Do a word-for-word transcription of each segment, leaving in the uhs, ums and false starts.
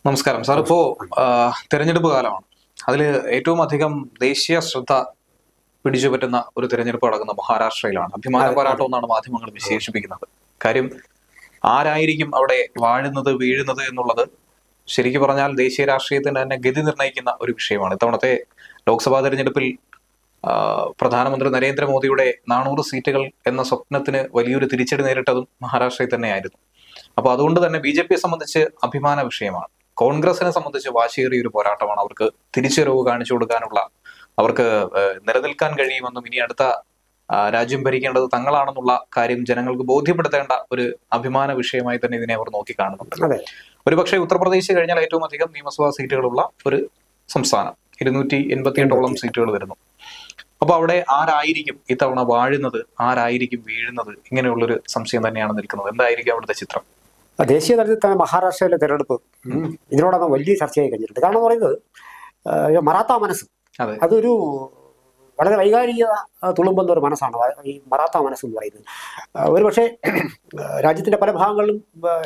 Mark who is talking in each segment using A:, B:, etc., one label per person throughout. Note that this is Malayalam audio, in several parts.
A: നമസ്കാരം സാർ. ഇപ്പോ തെരഞ്ഞെടുപ്പ് കാലമാണ്. അതിൽ ഏറ്റവും അധികം ദേശീയ ശ്രദ്ധ പിടിച്ചു പറ്റുന്ന ഒരു തെരഞ്ഞെടുപ്പ് നടക്കുന്ന മഹാരാഷ്ട്രയിലാണ്. അഭിമാന പോരാട്ടം എന്നാണ് മാധ്യമങ്ങൾ വിശേഷിപ്പിക്കുന്നത്. കാര്യം ആരായിരിക്കും അവിടെ വാഴുന്നത് വീഴുന്നത് എന്നുള്ളത് ശരിക്കും പറഞ്ഞാൽ ദേശീയ രാഷ്ട്രീയത്തിന് തന്നെ ഗതി നിർണ്ണയിക്കുന്ന ഒരു വിഷയമാണ്. ഇത്തവണത്തെ ലോക്സഭാ തെരഞ്ഞെടുപ്പിൽ പ്രധാനമന്ത്രി നരേന്ദ്രമോദിയുടെ നാനൂറ് സീറ്റുകൾ എന്ന സ്വപ്നത്തിന് വലിയൊരു തിരിച്ചടി നേരിട്ടതും മഹാരാഷ്ട്രയിൽ തന്നെയായിരുന്നു. അപ്പൊ അതുകൊണ്ട് തന്നെ ബി ജെ പിയെ സംബന്ധിച്ച് അഭിമാന വിഷയമാണ്. കോൺഗ്രസിനെ സംബന്ധിച്ച് വാശിയേറിയ ഒരു പോരാട്ടമാണ്. അവർക്ക് തിരിച്ചുവരവ് കാണിച്ചു കൊടുക്കാനുള്ള, അവർക്ക് നിലനിൽക്കാൻ കഴിയുമെന്നും ഇനി അടുത്ത രാജ്യം ഭരിക്കേണ്ടത് തങ്ങളാണെന്നുള്ള കാര്യം ജനങ്ങൾക്ക് ബോധ്യപ്പെടുത്തേണ്ട ഒരു അഭിമാന വിഷയമായി തന്നെ ഇതിനെ അവർ നോക്കിക്കാണുന്നുണ്ട്. ഒരുപക്ഷെ ഉത്തർപ്രദേശ് കഴിഞ്ഞാൽ ഏറ്റവും അധികം നിയമസഭാ സീറ്റുകളുള്ള ഒരു സംസ്ഥാനം, ഇരുന്നൂറ്റി എൺപത്തിയെട്ടോളം സീറ്റുകൾ വരുന്നു. അപ്പൊ അവിടെ ആരായിരിക്കും ഇത്തവണ വാഴുന്നത്, ആരായിരിക്കും വീഴുന്നത്, ഇങ്ങനെയുള്ളൊരു സംശയം തന്നെയാണ് നിൽക്കുന്നത്. എന്തായിരിക്കും അവിടുത്തെ ചിത്രം?
B: ദേശീയ തലത്തിൽ മഹാരാഷ്ട്രയിലെ തെരഞ്ഞെടുപ്പ് ഇതിനോടൊന്നും വലിയ ചർച്ചയായി കഴിഞ്ഞിട്ടുണ്ട്. കാരണം പറയുന്നത് മറാത്ത മനസ്സ്, അതൊരു വളരെ വൈകാരിക തുളുമ്പുന്ന ഒരു മനസ്സാണ് ഈ മറാത്ത മനസ്സ് എന്ന് പറയുന്നത്. ഒരുപക്ഷെ രാജ്യത്തിന്റെ പല ഭാഗങ്ങളിലും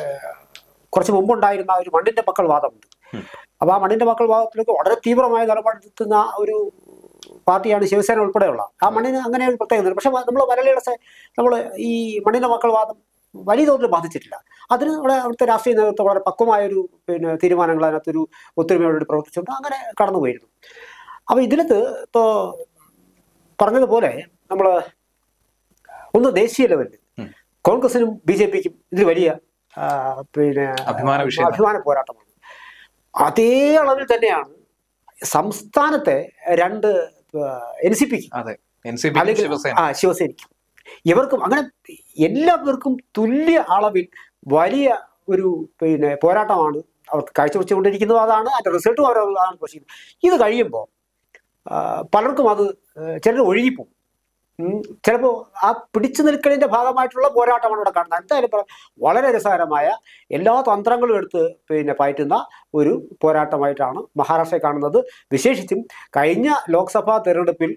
B: കുറച്ച് മുമ്പുണ്ടായിരുന്ന ഒരു മണ്ണിന്റെ മക്കൾ വാദമുണ്ട്. അപ്പൊ ആ മണ്ണിന്റെ മക്കൾ വാദത്തിലേക്ക് വളരെ തീവ്രമായി നിലപാടെടുക്കുന്ന ഒരു പാർട്ടിയാണ് ശിവസേന ഉൾപ്പെടെയുള്ള. ആ മണ്ണിന് അങ്ങനെ ഒരു പ്രത്യേകത. പക്ഷെ നമ്മൾ മലയാളികളെ നമ്മൾ ഈ മണ്ണിന്റെ മക്കൾ വാദം വലിയ തോതിൽ ബാധിച്ചിട്ടില്ല. അതിന് നമ്മുടെ അവിടുത്തെ രാഷ്ട്രീയ നേതൃത്വം വളരെ പക്വമായൊരു പിന്നെ തീരുമാനങ്ങൾ അതിനകത്തൊരു ഒത്തൊരുമയോട് പ്രവർത്തിച്ചുകൊണ്ട് അങ്ങനെ കടന്നുപോയിരുന്നു. അപ്പൊ ഇതിനകത്ത് ഇപ്പോ പറഞ്ഞതുപോലെ നമ്മൾ ഒന്ന് ദേശീയ ലെവലിൽ കോൺഗ്രസിനും ബി ജെ പിക്കും ഇതിൽ വലിയ പിന്നെ
A: അഭിമാന വിഷയം,
B: അഭിമാന പോരാട്ടമാണ്. അതേ അളവിൽ തന്നെയാണ് സംസ്ഥാനത്തെ രണ്ട് എൻ സി പിക്കും അല്ലെങ്കിൽ ആ ശിവസേനയ്ക്കും. ഇവർക്കും അങ്ങനെ എല്ലാവർക്കും തുല്യ അളവിൽ വലിയ ഒരു പിന്നെ പോരാട്ടമാണ് അവർക്ക് കാഴ്ചവെച്ചുകൊണ്ടിരിക്കുന്നത്. അതാണ് അതിന്റെ റിസൾട്ടും അവർ പ്രതീക്ഷിക്കുന്നത്. ഇത് കഴിയുമ്പോൾ പലർക്കും അത് ചിലർ ഒഴുകിപ്പോവും. ചിലപ്പോൾ ആ പിടിച്ചു നിൽക്കലിന്റെ ഭാഗമായിട്ടുള്ള പോരാട്ടമാണ് ഇവിടെ കാണുന്നത്. എന്തായാലും വളരെ രസകരമായ എല്ലാ തന്ത്രങ്ങളും എടുത്ത് പിന്നെ പയറ്റുന്ന ഒരു പോരാട്ടമായിട്ടാണ് മഹാരാഷ്ട്രയിൽ കാണുന്നത്. വിശേഷിച്ചും കഴിഞ്ഞ ലോക്സഭാ തെരഞ്ഞെടുപ്പിൽ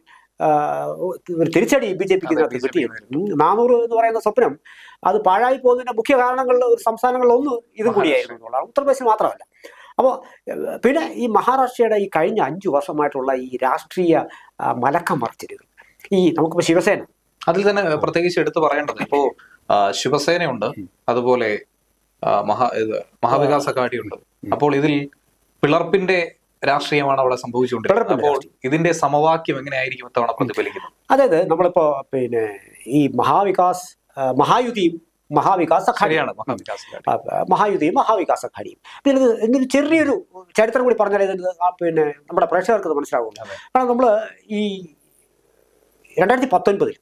B: ഒരു തിരിച്ചടി ബി ജെ പിക്ക് കിട്ടിയിരുന്നു. നാനൂറ് എന്ന് പറയുന്ന സ്വപ്നം അത് പാഴായി പോകുന്നതിന്റെ മുഖ്യ കാരണങ്ങളിൽ ഒരു സംസ്ഥാനങ്ങളിൽ ഒന്ന് ഇതും കൂടിയായിരുന്നു എന്നുള്ളതാണ്. ഉത്തർപ്രദേശിൽ മാത്രമല്ല. അപ്പോൾ പിന്നെ ഈ മഹാരാഷ്ട്രയുടെ ഈ കഴിഞ്ഞ അഞ്ചു വർഷമായിട്ടുള്ള ഈ രാഷ്ട്രീയ മലക്കം മറിച്ചിരുന്നു. ഈ നമുക്കിപ്പോ ശിവസേന
A: അതിൽ തന്നെ പ്രത്യേകിച്ച് എടുത്തു പറയേണ്ടത്, ഇപ്പോ ശിവസേനയുണ്ട്, അതുപോലെ മഹാ മഹാവികാസ് അഘാടി ഉണ്ട്. അപ്പോൾ ഇതിൽ പിളർപ്പിന്റെ രാഷ്ട്രീയമാണ് അവിടെ സംഭവിച്ചുകൊണ്ടിരിക്കുന്നത്. അപ്പോൾ ഇതിന്റെ സമവാക്യം എങ്ങനെയായിരിക്കും ഇത്തവണ പ്രതിഫലിക്കുന്നത്?
B: അതായത് നമ്മളിപ്പോ പിന്നെ ഈ മഹാവികാസ് മഹായുതിയും മഹാവികാസ് അഘാടിയാണ് മഹായുതിയും മഹാവികാസ് അഘാടിയും. ഇതിന് എന്തൊരു ചെറിയൊരു ചരിത്രം കൂടി പറഞ്ഞാൽ ഇത് പിന്നെ നമ്മുടെ പ്രേക്ഷകർക്ക് ഇത് മനസ്സിലാവുന്നു. കാരണം നമ്മള് ഈ രണ്ടായിരത്തി പത്തൊൻപതിൽ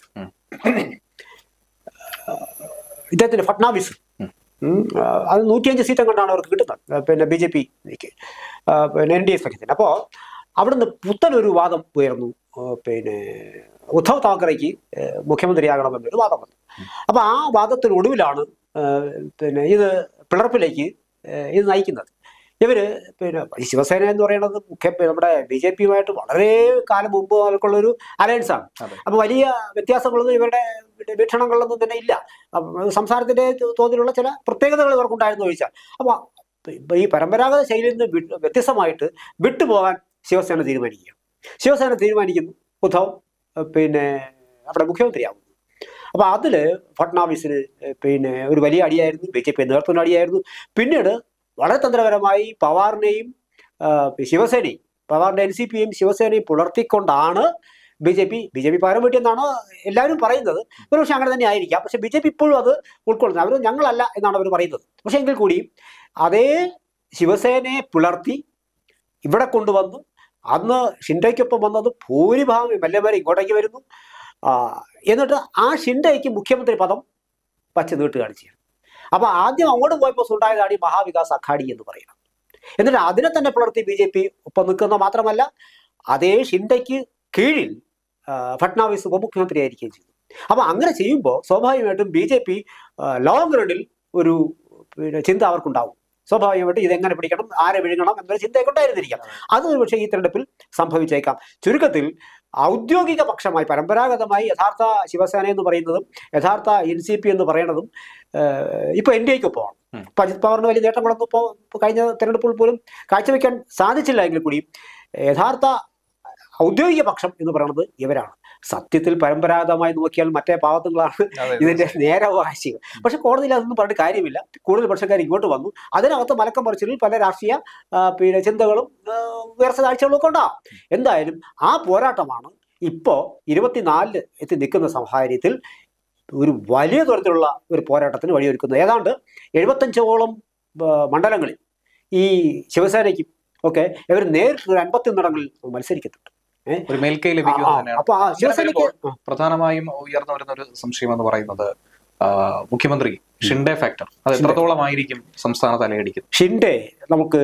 B: ഇദ്ദേഹത്തിന് ഫട്നാവിസ് അത് നൂറ്റിയഞ്ച് സീറ്റ് കൊണ്ടാണ് അവർക്ക് കിട്ടുന്നത്, പിന്നെ ബി ജെ പി പിന്നെ എൻ ഡി എ സഖ്യത്തിന്. അപ്പോൾ അവിടുന്ന് പുത്തനൊരു വാദം ഉയർന്നു. പിന്നെ ഉദ്ധവ് താക്കറേക്ക് മുഖ്യമന്ത്രിയാകണമെന്നൊരു വാദം വന്നു. അപ്പൊ ആ വാദത്തിനൊടുവിലാണ് പിന്നെ ഇത് പിളർപ്പിലേക്ക് ഇത് നയിക്കുന്നത്. ഇവര് പിന്നെ ശിവസേന എന്ന് പറയുന്നത് മുഖ്യ നമ്മുടെ ബി ജെ പിയുമായിട്ട് വളരെ കാലം മുമ്പ് അവർക്കുള്ളൊരു അലയൻസ് ആണ്. അപ്പൊ വലിയ വ്യത്യാസങ്ങളൊന്നും ഇവരുടെ വീക്ഷണങ്ങളിലൊന്നും തന്നെ ഇല്ല. സംസാരത്തിന്റെ തോതിലുള്ള ചില പ്രത്യേകതകൾ ഇവർക്കുണ്ടായിരുന്നു ചോദിച്ചാൽ. അപ്പൊ ഈ പരമ്പരാഗത ശൈലിയിൽ നിന്ന് വ്യത്യസ്തമായിട്ട് വിട്ടുപോകാൻ ശിവസേന തീരുമാനിക്കുക. ശിവസേന തീരുമാനിക്കുന്നു ഉദ്ധവ് പിന്നെ അവിടെ മുഖ്യമന്ത്രിയാകുന്നു. അപ്പൊ അതില് ഫട്നാവിസിന് പിന്നെ ഒരു വലിയ അടിയായിരുന്നു, ബി ജെ പി നേതൃത്വത്തിന് അടിയായിരുന്നു. പിന്നീട് വളരെ തന്ത്രപരമായി പവാറിനെയും ശിവസേനയും പവാറിന്റെ എൻ സി പിയും ശിവസേനയും പുലർത്തിക്കൊണ്ടാണ് B J P B J P പകരം വീട്ടിയെന്നാണ് എല്ലാവരും പറയുന്നത്. ഒരു പക്ഷെ അങ്ങനെ തന്നെ ആയിരിക്കാം. പക്ഷെ ബി ജെ പി ഇപ്പോഴും അത് ഉൾക്കൊള്ളുന്നത്. അവർ ഞങ്ങളല്ല എന്നാണ് അവർ പറയുന്നത്. പക്ഷെ എങ്കിൽ കൂടിയും അതേ ശിവസേനയെ പുലർത്തി ഇവിടെ കൊണ്ടുവന്നു. അന്ന് ഷിൻഡയ്ക്കൊപ്പം വന്നത് ഭൂരിഭാഗം എം എൽ എമാർ ഇങ്ങോട്ടേക്ക് വരുന്നു. എന്നിട്ട് ആ ഷിൻഡയ്ക്ക് മുഖ്യമന്ത്രി പദം വച്ച് നീട്ടുകയാണ് ചെയ്യുന്നത്. അപ്പൊ ആദ്യം അങ്ങോട്ട് പോയപ്പോൾ ഉണ്ടായതാണ് ഈ മഹാവികാസ് അഘാടി എന്ന് പറയുന്നത്. എന്നിട്ട് അതിനെ തന്നെ പുലർത്തി ബി ജെ പി ഒപ്പം നിൽക്കുന്ന മാത്രമല്ല അതേ ഷിൻഡയ്ക്ക് കീഴിൽ ഫട്നാവിസ് ഉപമുഖ്യമന്ത്രി ആയിരിക്കുകയും ചെയ്തു. അപ്പൊ അങ്ങനെ ചെയ്യുമ്പോൾ സ്വാഭാവികമായിട്ടും ബി ജെ പി ലോങ് റണ്ണിൽ ഒരു പിന്നെ ചിന്ത അവർക്കുണ്ടാവും. സ്വാഭാവികമായിട്ട് ഇതെങ്ങനെ പിടിക്കണം, ആരെ വിഴുങ്ങണം എന്നൊരു ചിന്തയൊക്കെ ഉണ്ടായിരുന്നിരിക്കാം. അത് പക്ഷേ ഈ തെരഞ്ഞെടുപ്പിൽ സംഭവിച്ചേക്കാം. ചുരുക്കത്തിൽ ഔദ്യോഗിക പക്ഷമായി പരമ്പരാഗതമായി യഥാർത്ഥ ശിവസേന എന്ന് പറയുന്നതും യഥാർത്ഥ എൻ സി പി എന്ന് പറയുന്നതും ഇപ്പോൾ എൻ ഡി എക്കൊപ്പമാണ്. ഇപ്പം അജിത് പവാറിന് വലിയ നേട്ടങ്ങളൊന്നും ഇപ്പോൾ കഴിഞ്ഞ തെരഞ്ഞെടുപ്പിൽ പോലും കാഴ്ചവെക്കാൻ സാധിച്ചില്ല എങ്കിൽ കൂടി യഥാർത്ഥ ഔദ്യോഗിക പക്ഷം എന്ന് പറയുന്നത് ഇവരാണ്. സത്യത്തിൽ പരമ്പരാഗതമായി നോക്കിയാൽ മറ്റേ പാവത്തുകളാണ് ഇതിന്റെ നേരവകാശികൾ. പക്ഷെ കോടതിയിൽ അതൊന്നും പറഞ്ഞിട്ട് കാര്യമില്ല. കൂടുതൽ പക്ഷക്കാർ ഇങ്ങോട്ട് വന്നു. അതിനകത്ത് മലക്കം പറിച്ചിൽ പല രാഷ്ട്രീയ പിന്നെ ചിന്തകളും ഉയർച്ച കാഴ്ചകളും ഒക്കെ ഉണ്ടാകും. എന്തായാലും ആ പോരാട്ടമാണ് ഇപ്പോൾ ഇരുപത്തിനാലില് എത്തി നിൽക്കുന്ന സാഹചര്യത്തിൽ ഒരു വലിയ തരത്തിലുള്ള ഒരു പോരാട്ടത്തിന് വഴിയൊരുക്കുന്നത്. ഏതാണ്ട് എഴുപത്തഞ്ചോളം മണ്ഡലങ്ങളിൽ ഈ ശിവസേനയ്ക്കും ഒക്കെ ഇവർ നേരിട്ട് ഒരു അൻപത്തിയൊന്നിടങ്ങളിൽ മത്സരിക്കുന്നുണ്ട്.
A: ഒരു മേൽക്കൈ ലഭിക്കുന്നത് പ്രധാനമായും ഉയർന്നു വരുന്ന ഒരു സംശയം എന്ന് പറയുന്നത് മുഖ്യമന്ത്രി ഷിൻഡെ ഫാക്ടർ അത് എത്രത്തോളമായിരിക്കും സംസ്ഥാന തലയടിക്കുന്നത്.
B: ഷിൻഡെ നമുക്ക്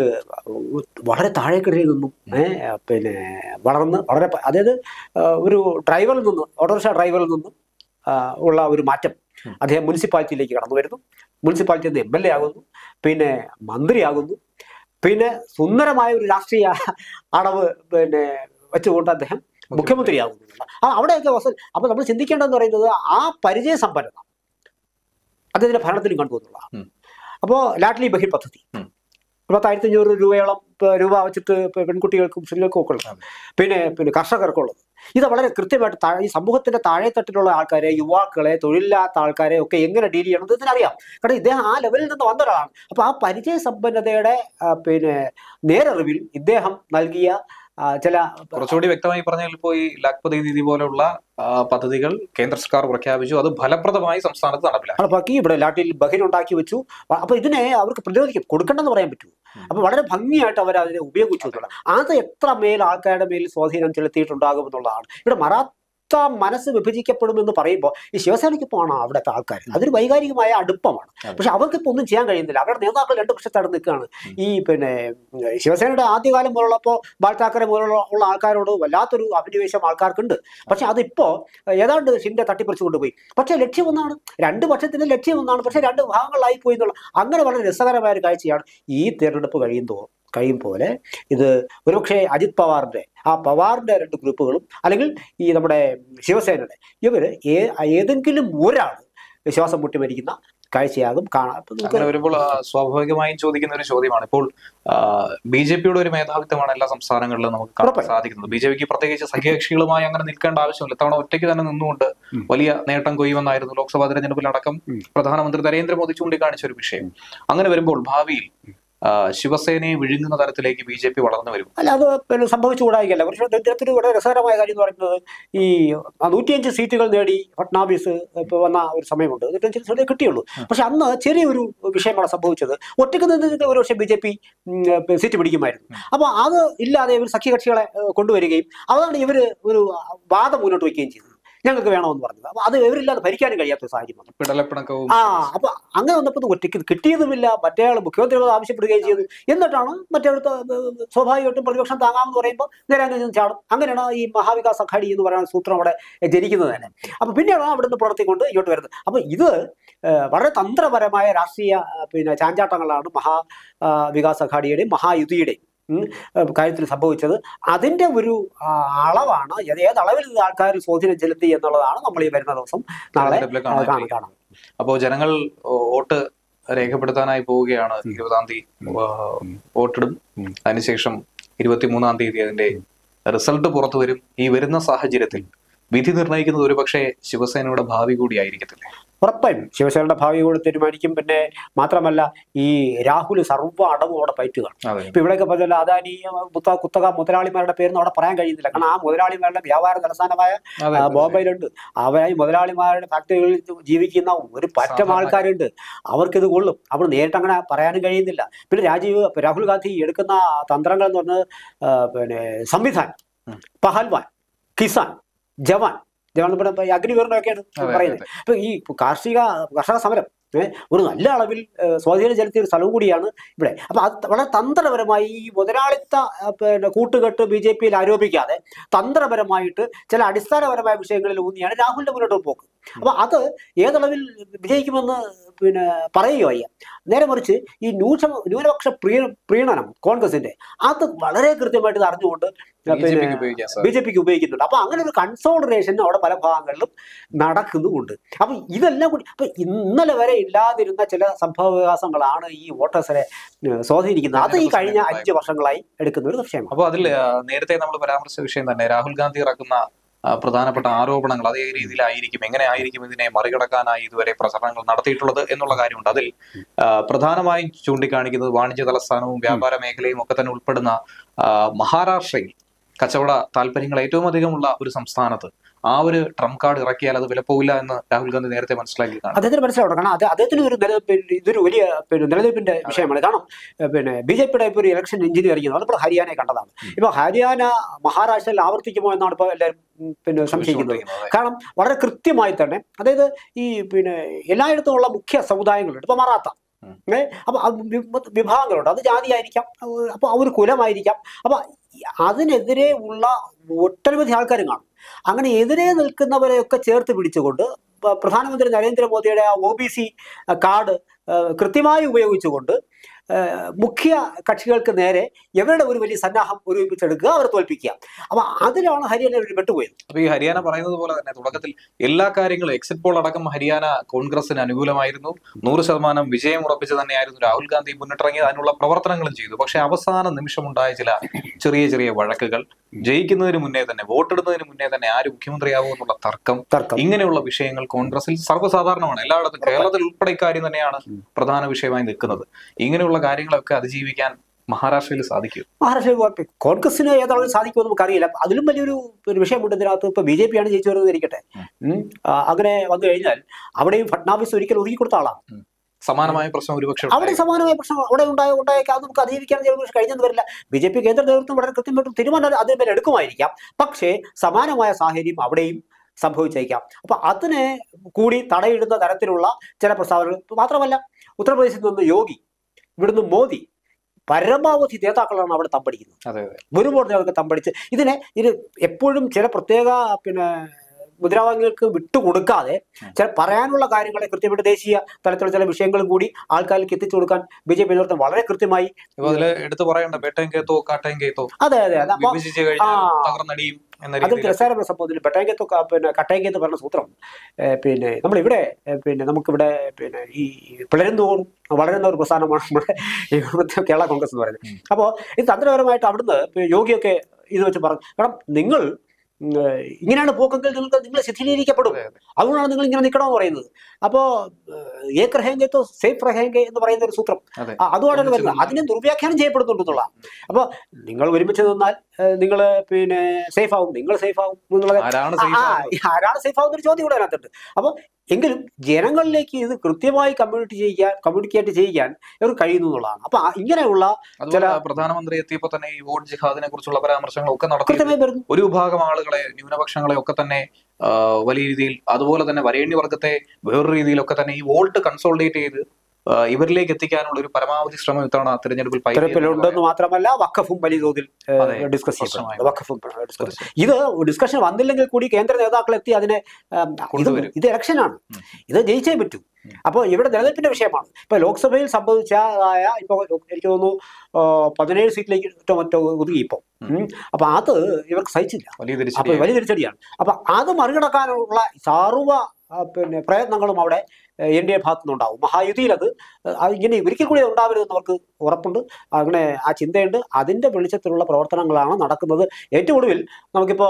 B: വളരെ താഴേക്കിടയിൽ നിന്നും പിന്നെ വളർന്ന് വളരെ അതായത് ഒരു ഡ്രൈവറിൽ നിന്ന് ഓട്ടോറിക്ഷ ഡ്രൈവറിൽ നിന്നും ഉള്ള ഒരു മാറ്റം അദ്ദേഹം മുനിസിപ്പാലിറ്റിയിലേക്ക് കടന്നു വരുന്നു. മുനിസിപ്പാലിറ്റിയിൽ നിന്ന് എം എൽ എ ആകുന്നു, പിന്നെ മന്ത്രിയാകുന്നു, പിന്നെ സുന്ദരമായ ഒരു രാഷ്ട്രീയ അടവ് പിന്നെ വെച്ചുകൊണ്ട് അദ്ദേഹം മുഖ്യമന്ത്രിയാകുന്നില്ല. ആ അവിടെയൊക്കെ അവസ്ഥ. അപ്പൊ നമ്മൾ ചിന്തിക്കേണ്ടതെന്ന് പറയുന്നത് ആ പരിചയ സമ്പന്നത അദ്ദേഹത്തിന്റെ ഭരണത്തിലും കണ്ടുവന്നുള്ളതാണ്. അപ്പോൾ ലാഡ്ലി ബഹിർ പദ്ധതി പത്തായിരത്തി അഞ്ഞൂറ് രൂപയോളം രൂപ വെച്ചിട്ട് പെൺകുട്ടികൾക്കും സ്ത്രീകൾക്കും ഒക്കെ ഉള്ളത്, പിന്നെ പിന്നെ കർഷകർക്കുള്ളത്. ഇത് വളരെ കൃത്യമായിട്ട് താഴെ ഈ സമൂഹത്തിന്റെ താഴെത്തട്ടിലുള്ള ആൾക്കാരെ, യുവാക്കളെ, തൊഴിലില്ലാത്ത ആൾക്കാരെ ഒക്കെ എങ്ങനെ ഡീൽ ചെയ്യണം ഇതിനറിയാം. കാരണം ഇദ്ദേഹം ആ ലെവലിൽ നിന്ന് വന്ന ഒരാളാണ്. അപ്പൊ ആ പരിചയ സമ്പന്നതയുടെ പിന്നെ നേരറിവിൽ ഇദ്ദേഹം നൽകിയ ചില
A: കുറച്ചുകൂടി വ്യക്തമായി പറഞ്ഞാൽ ഇപ്പോൾ ഈ ലാഖ്പതി ദീദി പോലുള്ള പദ്ധതികൾ കേന്ദ്ര സർക്കാർ പ്രഖ്യാപിച്ചു, അത് ഫലപ്രദമായി സംസ്ഥാനത്ത് നടപ്പിലാക്കി.
B: ബാക്കി ഇവിടെ ലാട്ടിൽ ബഹിർ ഉണ്ടാക്കി വെച്ചു. അപ്പൊ ഇതിനെ അവർക്ക് പ്രതിരോധിക്കും, കൊടുക്കണ്ടെന്ന് പറയാൻ പറ്റൂ. അപ്പൊ വളരെ ഭംഗിയായിട്ട് അവർ അതിനെ ഉപയോഗിച്ചു എന്നുള്ളത്. അത് എത്ര മേൽ ആൾക്കാരുടെ മേൽ സ്വാധീനം ചെലുത്തിയിട്ടുണ്ടാകും എന്നുള്ളതാണ്. ഇവിടെ മറാത്ത മനസ്സ് വിഭജിക്കപ്പെടുമെന്ന് പറയുമ്പോൾ ഈ ശിവസേനയ്ക്കൊപ്പമാണ് അവിടുത്തെ ആൾക്കാർ. അതൊരു വൈകാരികമായ അടുപ്പമാണ്. പക്ഷെ അവർക്കിപ്പോൾ ഒന്നും ചെയ്യാൻ കഴിയുന്നില്ല. അവരുടെ നേതാക്കൾ രണ്ട് പക്ഷത്താണ് നിൽക്കുകയാണ്. ഈ പിന്നെ ശിവസേനയുടെ ആദ്യകാലം പോലുള്ളപ്പോൾ ബാൽ താക്കറെ പോലുള്ള ഉള്ള ആൾക്കാരോട് വല്ലാത്തൊരു അഭിനിവേശം ആൾക്കാർക്കുണ്ട്. പക്ഷെ അതിപ്പോ ഏതാണ്ട് ഷിൻഡെ തട്ടിപ്പറിച്ചു കൊണ്ടുപോയി. പക്ഷെ ലക്ഷ്യം ഒന്നാണ്, രണ്ട് പക്ഷത്തിന്റെ ലക്ഷ്യം ഒന്നാണ്, പക്ഷെ രണ്ട് ഭാഗങ്ങളായി പോയി എന്നുള്ള അങ്ങനെ വളരെ രസകരമായ ഒരു കാഴ്ചയാണ് ഈ തെരഞ്ഞെടുപ്പ് കഴിയുമ്പോൾ കഴിയും പോലെ ഇത് ഒരുപക്ഷെ അജിത് പവാറിന്റെ ആ പവാറിന്റെ രണ്ട് ഗ്രൂപ്പുകളും അല്ലെങ്കിൽ ഈ നമ്മുടെ ശിവസേനയുടെ ഇവര് ഏതെങ്കിലും ഒരാൾ വിശ്വാസം മുട്ടി മരിക്കുന്ന കാഴ്ചയാകും കാണാം.
A: അങ്ങനെ വരുമ്പോൾ സ്വാഭാവികമായും ചോദിക്കുന്ന ഒരു ചോദ്യമാണ്, ഇപ്പോൾ ബി ജെ പിയുടെ ഒരു മേധാവിത്വമാണ് എല്ലാ സംസ്ഥാനങ്ങളിലും നമുക്ക് കാണാൻ സാധിക്കുന്നത്. ബി ജെ പിക്ക് പ്രത്യേകിച്ച് സഖ്യകക്ഷികളുമായി അങ്ങനെ നിൽക്കേണ്ട ആവശ്യമില്ല. ഇത്തവണ ഒറ്റയ്ക്ക് തന്നെ നിന്നുകൊണ്ട് വലിയ നേട്ടം കൊയ്യുമെന്നായിരുന്നു ലോക്സഭാ തെരഞ്ഞെടുപ്പിലടക്കം പ്രധാനമന്ത്രി നരേന്ദ്രമോദി ചൂണ്ടിക്കാണിച്ച ഒരു വിഷയം. അങ്ങനെ വരുമ്പോൾ ഭാവിയിൽ ശിവസേനയെ വിഴുങ്ങുന്ന തരത്തിലേക്ക് ബി ജെ പി വളർന്നു വരും.
B: അല്ല, അത് പിന്നെ സംഭവിച്ചുകൂടായില്ല. പക്ഷേ ഇദ്ദേഹത്തിന് വളരെ രസകരമായ കാര്യം എന്ന് പറയുന്നത് ഈ നൂറ്റിയഞ്ച് സീറ്റുകൾ നേടി ഫട്നാവിസ് ഇപ്പോൾ വന്ന ഒരു സമയമുണ്ട്. നൂറ്റിയഞ്ച് സീറ്റ് കിട്ടിയുള്ളൂ. പക്ഷെ അന്ന് ചെറിയൊരു വിഷയമാണ് സംഭവിച്ചത്. ഒറ്റയ്ക്ക് നിന്ന് ഒരു പക്ഷേ ബി ജെ പി സീറ്റ് പിടിക്കുമായിരുന്നു. അപ്പോൾ അത് ഇല്ലാതെ ഇവർ സഖ്യകക്ഷികളെ കൊണ്ടുവരികയും അതാണ് ഇവർ ഒരു വാദം മുന്നോട്ട് വയ്ക്കുകയും ചെയ്തത്. ഞങ്ങൾക്ക് വേണമെന്ന് പറഞ്ഞത്. അപ്പൊ അത് ഇവരില്ലാതെ ഭരിക്കാനും കഴിയാത്ത സാഹചര്യം വന്നു. ആ അപ്പൊ അങ്ങനെ വന്നപ്പോൾ ഒറ്റയ്ക്ക് കിട്ടിയതുമില്ല. മറ്റേ ആൾ മുഖ്യമന്ത്രിയോട് ആവശ്യപ്പെടുകയും ചെയ്തു. എന്നിട്ടാണ് മറ്റേടുത്ത് സ്വാഭാവികമായിട്ടും പ്രതിപക്ഷം താങ്ങാമെന്ന് പറയുമ്പോൾ നേരെ അങ്ങനെ ചാടും. അങ്ങനെയാണ് ഈ മഹാവികാസ് അഘാടി എന്ന് പറയുന്ന സൂത്രം അവിടെ ജനിക്കുന്നത് തന്നെ. അപ്പൊ പിന്നെയാണ് അവിടുന്ന് പ്രവർത്തിക്കൊണ്ട് ഇങ്ങോട്ട് വരുന്നത്. അപ്പൊ ഇത് വളരെ തന്ത്രപരമായ രാഷ്ട്രീയ പിന്നെ ചാഞ്ചാട്ടങ്ങളാണ് മഹാ വികാസ് അഘാടിയുടെയും മഹായുതിയുടെയും കാര്യത്തിൽ സംഭവിച്ചത്. അതിന്റെ ഒരു അളവാണ്, ഏത് അളവിൽ ആൾക്കാർ സ്വാധീനം ചെലുത്തി എന്നുള്ളതാണ് നമ്മൾ ഈ വരുന്ന ദിവസം നാളെ കാണാം.
A: അപ്പോൾ ജനങ്ങൾ വോട്ട് രേഖപ്പെടുത്താനായി പോവുകയാണ്. ഇരുപതാം തീയതി വോട്ടിടും. അതിനുശേഷം ഇരുപത്തിമൂന്നാം തീയതി അതിന്റെ റിസൾട്ട് പുറത്തു വരും. ഈ വരുന്ന സാഹചര്യത്തിൽ വിധി നിർണ്ണയിക്കുന്നത് ഒരു പക്ഷേ ശിവസേനയുടെ ഭാവി കൂടി ആയിരിക്കത്തില്ലേ?
B: ഉറപ്പായും ശിവസേനയുടെ ഭാവി കൂടെ തീരുമാനിക്കും. പിന്നെ മാത്രമല്ല ഈ രാഹുൽ സർവ്വ അടവും അവിടെ പയറ്റുകയാണ്. ഇപ്പൊ ഇവിടെയൊക്കെ പറഞ്ഞാൽ അദാനി കുത്ത കുത്തക മുതലാളിമാരുടെ പേരൊന്നും അവിടെ പറയാൻ കഴിയുന്നില്ല. കാരണം ആ മുതലാളിമാരുടെ വ്യാപാര തലസ്ഥാനമായ ബോംബെയിലുണ്ട്. അവരായി മുതലാളിമാരുടെ ഫാക്ടറികളിൽ ജീവിക്കുന്ന ഒരു പറ്റം ആൾക്കാരുണ്ട്. അവർക്കിത് കൊള്ളും. അവർ നേരിട്ട് അങ്ങനെ പറയാനും കഴിയുന്നില്ല. പിന്നെ രാജീവ് രാഹുൽ ഗാന്ധി എടുക്കുന്ന തന്ത്രങ്ങൾ എന്ന് പറഞ്ഞത് പിന്നെ സംവിധാൻ, പഹൽവാൻ, കിസാൻ, ജവാൻ ജവാൻ നമ്മുടെ അഗ്നിവീറിനൊക്കെയാണ് പറയുന്നത്. അപ്പൊ ഈ കാർഷിക കർഷക സമരം ഒരു നല്ല അളവിൽ സ്വാധീനം ചെലുത്തിയ ഒരു സ്ഥലവും കൂടിയാണ് ഇവിടെ. അപ്പൊ അത് വളരെ തന്ത്രപരമായി ഈ മുതലാളിത്ത പിന്നെ കൂട്ടുകെട്ട് ബി ജെ പിയിൽ ആരോപിക്കാതെ തന്ത്രപരമായിട്ട് ചില അടിസ്ഥാനപരമായ വിഷയങ്ങളിൽ ഊന്നിയാണ് രാഹുലിന്റെ മുന്നോട്ട് പോക്ക്. അപ്പൊ അത് ഏതളവിൽ വിജയിക്കുമെന്ന് പിന്നെ പറയുകയോ വയ്യ. നേരെ മറിച്ച് ഈ ന്യൂഷ ന്യൂനപക്ഷ പ്രീ പ്രീണനം കോൺഗ്രസിന്റെ അത് വളരെ കൃത്യമായിട്ട് ഇത് അറിഞ്ഞുകൊണ്ട് പിന്നെ ബി ജെ പിക്ക് ഉപയോഗിക്കുന്നുണ്ട്. അപ്പൊ അങ്ങനെ ഒരു കൺസോളിഡേഷൻ അവിടെ പല ഭാഗങ്ങളിലും നടക്കുന്നുമുണ്ട്. അപ്പൊ ഇതെല്ലാം കൂടി അപ്പൊ ഇന്നലെ വരെ ഇല്ലാതിരുന്ന ചില സംഭവ വികാസങ്ങളാണ് ഈ വോട്ടേഴ്സിനെ സ്വാധീനിക്കുന്നത്. അത് ഈ കഴിഞ്ഞ അഞ്ച് വർഷങ്ങളായി എടുക്കുന്ന ഒരു വിഷയമാണ്.
A: അപ്പൊ അതിൽ നേരത്തെ നമ്മൾ പരാമർശിച്ച വിഷയം തന്നെ രാഹുൽ ഗാന്ധി ഇറക്കുന്ന പ്രധാനപ്പെട്ട ആരോപണങ്ങൾ അതേ രീതിയിലായിരിക്കും, എങ്ങനെ ആയിരിക്കും ഇതിനെ മറികടക്കാനായി ഇതുവരെ പ്രചരണങ്ങൾ നടത്തിയിട്ടുള്ളത് എന്നുള്ള കാര്യമുണ്ട്. അതിൽ പ്രധാനമായും ചൂണ്ടിക്കാണിക്കുന്നത് വാണിജ്യ തലസ്ഥാനവും വ്യാപാര മേഖലയും ഒക്കെ തന്നെ ഉൾപ്പെടുന്ന മഹാരാഷ്ട്രയിൽ കച്ചവട താല്പര്യങ്ങൾ ഏറ്റവും അധികമുള്ള ഒരു സംസ്ഥാനത്ത് ആ ഒരു ട്രംപ് കാർഡ് ഇറക്കിയാൽ അത് വിലപ്പോവില്ല എന്ന് രാഹുൽ ഗാന്ധി നേരത്തെ മനസ്സിലാക്കി.
B: അദ്ദേഹത്തിന് മനസ്സിലാവണം. കാരണം അത് അദ്ദേഹത്തിന് ഒരു നില ഇതൊരു വലിയ പിന്നെ നിലനിൽപ്പിന്റെ വിഷയമാണ്. കാരണം പിന്നെ ബി ജെ പിയുടെ ഇപ്പോൾ ഒരു ഇലക്ഷൻ എഞ്ചിനീയറിംഗ് അതിപ്പോൾ ഹരിയാനയെ കണ്ടതാണ്. ഇപ്പൊ ഹരിയാന മഹാരാഷ്ട്രയിൽ ആവർത്തിക്കുമോ എന്നാണ് ഇപ്പോൾ എല്ലാവരും പിന്നെ സംശയിക്കുന്നത്. കാരണം വളരെ കൃത്യമായി തന്നെ അതായത് ഈ പിന്നെ എല്ലായിടത്തും ഉള്ള മുഖ്യ സമുദായങ്ങളുണ്ട്. ഇപ്പൊ മറാത്ത അപ്പൊ വിഭാഗങ്ങളുണ്ട്, അത് ജാതിയായിരിക്കാം, അപ്പൊ ഒരു കുലമായിരിക്കാം. അപ്പൊ അതിനെതിരെ ഉള്ള ഒട്ടനവധി ആൾക്കാരും കാണും. അങ്ങനെ എതിരെ നിൽക്കുന്നവരെയൊക്കെ ചേർത്ത് പിടിച്ചുകൊണ്ട് പ്രധാനമന്ത്രി നരേന്ദ്രമോദിയുടെ ആ ഒ ബി സി കാർഡ് കൃത്യമായി ഉപയോഗിച്ചുകൊണ്ട് മുഖ്യ കക്ഷികൾക്ക് നേരെ ഇവരുടെ ഒരു വലിയ സന്നാഹം ഒരുമിപ്പിച്ചെടുക്കുക, അവരെ തോൽപ്പിക്കുക. അപ്പൊ അതിലാണ് ഹരിയാന ഒരു പെട്ടുപോയത്.
A: അപ്പൊ ഈ ഹരിയാന പറയുന്നത് പോലെ തന്നെ തുടക്കത്തിൽ എല്ലാ കാര്യങ്ങളും എക്സിറ്റ് പോൾ അടക്കം ഹരിയാന കോൺഗ്രസിന് അനുകൂലമായിരുന്നു. നൂറ് ശതമാനം വിജയം ഉറപ്പിച്ച് തന്നെയായിരുന്നു രാഹുൽ ഗാന്ധി മുന്നിട്ടിറങ്ങിയത്. അതിനുള്ള പ്രവർത്തനങ്ങളും ചെയ്തു. പക്ഷെ അവസാന നിമിഷമുണ്ടായ ചില ചെറിയ ചെറിയ വഴക്കുകൾ, ജയിക്കുന്നതിന് മുന്നേ തന്നെ വോട്ടെടുന്നതിന് മുന്നേ തന്നെ ആര് മുഖ്യമന്ത്രിയാവും എന്നുള്ള തർക്കം, ഇങ്ങനെയുള്ള വിഷയങ്ങൾ കോൺഗ്രസിൽ സർവ്വസാധാരണമാണ്. എല്ലായിടത്തും കേരളത്തിൽ ഉൾപ്പെടെ ഇക്കാര്യം തന്നെയാണ് പ്രധാന വിഷയമായി നിൽക്കുന്നത്. ഇങ്ങനെയുള്ള കാര്യങ്ങളൊക്കെ അതിജീവിക്കാൻ മഹാരാഷ്ട്രയിൽ സാധിക്കും.
B: മഹാരാഷ്ട്രയിൽ കോൺഗ്രസിന് ഏതാണെങ്കിലും സാധിക്കുമെന്ന് നമുക്കറിയില്ല. അതിലും വലിയൊരു വിഷയമുണ്ട് ഇതിനകത്ത്. ഇപ്പൊ ബി ജെ പി ആണ് ജയിച്ചു വരുന്നത് ഇരിക്കട്ടെ, അങ്ങനെ വന്നു കഴിഞ്ഞാൽ അവിടെയും ഫഡ്നാവിസ് ഒരിക്കൽ ഒതുക്കി കൊടുത്ത ആളാണ്.
A: സമാനമായ പ്രശ്നം ഒരുപക്ഷെ
B: അവിടെ സമാനമായ പ്രശ്നം അവിടെ ഉണ്ടായ ഉണ്ടായേക്കാം. അത് നമുക്ക് അതിജീവിക്കാൻ കഴിഞ്ഞെന്ന് വരില്ല. ബി ജെ പി കേന്ദ്ര നേതൃത്വം വളരെ കൃത്യമായിട്ട് തീരുമാനം അതിന് എടുക്കുമായിരിക്കാം. പക്ഷേ സമാനമായ സാഹചര്യം അവിടെയും സംഭവിച്ചേക്കാം. അപ്പൊ അതിനെ കൂടി തടയിടുന്ന തരത്തിലുള്ള ചില പ്രസ്താവനകൾ മാത്രമല്ല, ഉത്തർപ്രദേശിൽ നിന്ന് യോഗി, ഇവിടുന്ന് മോദി പരമാവധി നേതാക്കളാണ് അവിടെ തമ്പടിക്കുന്നത്. ഒരുപാട് നേതാക്കൾ തമ്പടിച്ച് ഇതിനെ ഇത് എപ്പോഴും ചില പ്രത്യേക പിന്നെ മുദ്രാവാക്യങ്ങൾക്ക് വിട്ടുകൊടുക്കാതെ ചില പറയാനുള്ള കാര്യങ്ങളെ കൃത്യമായിട്ട് ദേശീയ തലത്തിലുള്ള ചില വിഷയങ്ങളും കൂടി ആൾക്കാരിലേക്ക് എത്തിച്ചു കൊടുക്കാൻ ബി ജെ പി നേതൃത്വം വളരെ കൃത്യമായി
A: എടുത്തു പറയേണ്ട.
B: അതെ അതെ അതെ അതിൽ രസകരമായ സംഭവത്തിൽ ബെട്ടാങ്കേത്തോ പിന്നെ കട്ടയങ്കേത്ത് പറഞ്ഞ സൂത്രം പിന്നെ നമ്മളിവിടെ പിന്നെ നമുക്കിവിടെ പിന്നെ ഈ പിളരുന്നതോറും വളരുന്ന ഒരു പ്രസ്ഥാനമാണ് നമ്മുടെ ഈ കേരള കോൺഗ്രസ് എന്ന് പറയുന്നത്. അപ്പോൾ ഇത് തന്ത്രപരമായിട്ട് അവിടുന്ന് യോഗിയൊക്കെ ഇത് വെച്ച് പറഞ്ഞു. കാരണം നിങ്ങൾ ഇങ്ങനെയാണ് പോക്കെങ്കിൽ നിങ്ങൾക്ക് നിങ്ങൾ ശിഥിലീകരിക്കപ്പെടും, അതുകൊണ്ടാണ് നിങ്ങൾ ഇങ്ങനെ നിൽക്കണമെന്ന് പറയുന്നത്. അപ്പോ ഏക് റഹേങ്കോ സേഫ് റഹേങ്കെ എന്ന് പറയുന്ന ഒരു സൂത്രം അതുകൊണ്ടാണ് വരുന്നത്. അതിനെ ദുർവ്യാഖ്യാനം ചെയ്യപ്പെടുന്നുണ്ടെന്നുള്ള. അപ്പൊ നിങ്ങൾ ഒരുമിച്ച് നിന്നാൽ നിങ്ങൾ പിന്നെ സേഫ് ആവും, നിങ്ങൾ സേഫ് ആവും എന്നുള്ളത് ആരാണ് സേഫ് ആവുന്ന ഒരു ചോദ്യം കൂടെ അതിനകത്തുണ്ട്. അപ്പൊ എങ്കിലും ജനങ്ങളിലേക്ക് ഇത് കൃത്യമായി കമ്മ്യൂണിറ്റി ചെയ്യാൻ കമ്മ്യൂണിക്കേറ്റ് ചെയ്യാൻ ഇവർ കഴിയുന്നു എന്നുള്ളതാണ്. അപ്പൊ ഇങ്ങനെയുള്ള ചില
A: പ്രധാനമന്ത്രി എത്തിയപ്പോൾ തന്നെ ഈ വോട്ട് ജിഹാദിനെ കുറിച്ചുള്ള പരാമർശങ്ങളൊക്കെ നടത്തി ഒരു വിഭാഗം ആളുകളെ, ന്യൂനപക്ഷങ്ങളെ ഒക്കെ തന്നെ വലിയ രീതിയിൽ, അതുപോലെ തന്നെ വരേണ്യ വർഗത്തെ വേറൊരു രീതിയിലൊക്കെ തന്നെ ഈ വോട്ട് കൺസോളിഡേറ്റ് ചെയ്ത് ഇവരിലേക്ക് എത്തിക്കാനുള്ള ഒരു പരമാവധി ശ്രമം ഇത്തവണ തിരഞ്ഞെടുപ്പിൽ
B: ഉണ്ടെന്ന് മാത്രമല്ല വഖഫും വലിയ തോതിൽ ഡിസ്കസ് ചെയ്യുന്നുണ്ട്. വഖഫും ഡിസ്കസ് ഇത് ഡിസ്കഷൻ വന്നില്ലെങ്കിൽ കൂടി കേന്ദ്ര നേതാക്കൾ എത്തി അതിനെ ഇത് ഇലക്ഷനാണ്, ഇത് ജയിച്ചേ പറ്റൂ. അപ്പോൾ ഇവിടെ നിലനിൽപ്പിന്റെ വിഷയമാണ്. ഇപ്പൊ ലോക്സഭയിൽ സംഭവിച്ചതായ ഇപ്പൊ എനിക്ക് തോന്നുന്നു പതിനേഴ് സീറ്റിലേക്ക് മറ്റോ ഒതുങ്ങി ഇപ്പൊ. അപ്പൊ അത് ഇവർക്ക് സഹിച്ചില്ല, അപ്പൊ വലിയ തിരിച്ചടിയാണ്. അപ്പൊ അത് മറികടക്കാനുള്ള സർവ്വ പിന്നെ പ്രയത്നങ്ങളും അവിടെ എൻ ഡി എ ഭാഗത്തു നിന്നുണ്ടാവും. മഹായുതിയിൽ അത് ഇങ്ങനെ ഒരിക്കൽ കൂടി ഉണ്ടാവരുതെന്ന് അവർക്ക് ഉറപ്പുണ്ട്, അങ്ങനെ ആ ചിന്തയുണ്ട്. അതിന്റെ വെളിച്ചത്തിലുള്ള പ്രവർത്തനങ്ങളാണ് നടക്കുന്നത്. ഏറ്റവും ഒടുവിൽ നമുക്കിപ്പോ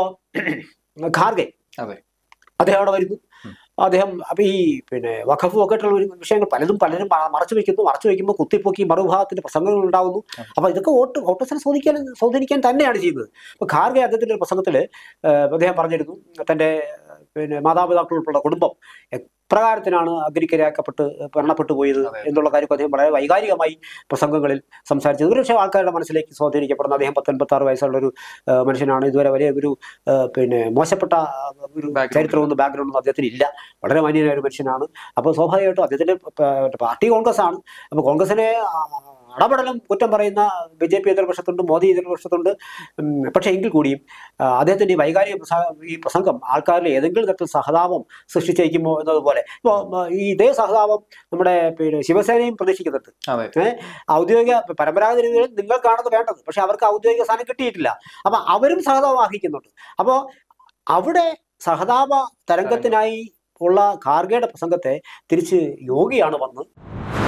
B: ഖാർഗെ അദ്ദേഹം അവിടെ വരുന്നു. അദ്ദേഹം അപ്പൊ ഈ പിന്നെ വഖഫ് ഒക്കെ ആയിട്ടുള്ള ഒരു വിഷയങ്ങൾ പലതും പലരും മറച്ചു വെക്കുന്നു. മറച്ചു വെക്കുമ്പോൾ കുത്തിപ്പൊക്കി മറുഭാഗത്തിന്റെ പ്രസംഗങ്ങൾ ഉണ്ടാകുന്നു. അപ്പൊ ഇതൊക്കെ വോട്ട് വോട്ടേഴ്സിനെ സ്വാധീനിക്കാൻ സ്വാധീനിക്കാൻ തന്നെയാണ് ചെയ്യുന്നത്. അപ്പൊ ഖാർഗെ അദ്ദേഹത്തിന്റെ ഒരു പ്രസംഗത്തിൽ അദ്ദേഹം പറഞ്ഞിരുന്നു തന്റെ പിന്നെ മാതാപിതാക്കൾ ഉൾപ്പെടെ കുടുംബം എപ്രകാരത്തിനാണ് അഗ്നിക്കിരയാക്കപ്പെട്ട് മരണപ്പെട്ടു പോയത് എന്നുള്ള കാര്യം അദ്ദേഹം വളരെ വൈകാരികമായി പ്രസംഗങ്ങളിൽ സംസാരിച്ചത്. ഒരു പക്ഷേ ആൾക്കാരുടെ മനസ്സിലേക്ക് സ്വാധീനിക്കപ്പെടുന്ന അദ്ദേഹം പത്തൊൻപത്തി ആറ് വയസ്സുള്ള ഒരു മനുഷ്യനാണ്. ഇതുവരെ വലിയ ഒരു പിന്നെ മോശപ്പെട്ട ഒരു ചരിത്രമൊന്നും ബാക്ക്ഗ്രൗണ്ടൊന്നും അദ്ദേഹത്തിന് ഇല്ല. വളരെ മാന്യനായ ഒരു മനുഷ്യനാണ്. അപ്പോൾ സ്വാഭാവികമായിട്ടും അദ്ദേഹത്തിന്റെ പാർട്ടി കോൺഗ്രസ് ആണ്. അപ്പോൾ കോൺഗ്രസിനെ അടപടലം കുറ്റം പറയുന്ന ബി ജെ പി എതിർപക്ഷത്തുണ്ട്, മോദി എതിർപക്ഷത്തുണ്ട്. പക്ഷേ എങ്കിൽ കൂടിയും അദ്ദേഹത്തിൻ്റെ ഈ വൈകാരിക ഈ പ്രസംഗം ആൾക്കാരിൽ ഏതെങ്കിലും തരത്തിൽ സഹതാപം സൃഷ്ടിച്ചേക്കുമോ എന്നതുപോലെ ഇപ്പോൾ ഈ ഇതേ സഹതാപം നമ്മുടെ പിന്നെ ശിവസേനയും പ്രതീക്ഷിക്കുന്നുണ്ട്. ഏഹ് ഔദ്യോഗിക പരമ്പരാഗത രീതിയിൽ നിങ്ങൾക്കാണത് വേണ്ടത്, പക്ഷെ അവർക്ക് ഔദ്യോഗിക സ്ഥാനം കിട്ടിയിട്ടില്ല. അപ്പം അവരും സഹതാപം അർഹിക്കുന്നുണ്ട്. അപ്പോൾ അവിടെ സഹതാപ തരംഗത്തിനായി ഉള്ള ഖാർഗെയുടെ പ്രസംഗത്തെ തിരിച്ച് യോഗിയാണ് വന്ന്